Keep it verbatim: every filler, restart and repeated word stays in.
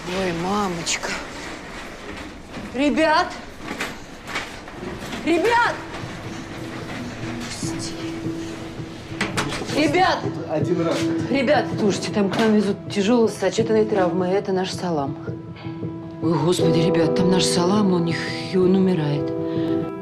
Ой, мамочка. Ребят! Ребят! Пусти. Ребят! Один раз. Ребят, слушайте, там к нам везут тяжелые сочетанные травмы. Это наш Салам. Ой, господи, ребят, там наш Салам, у них и он умирает.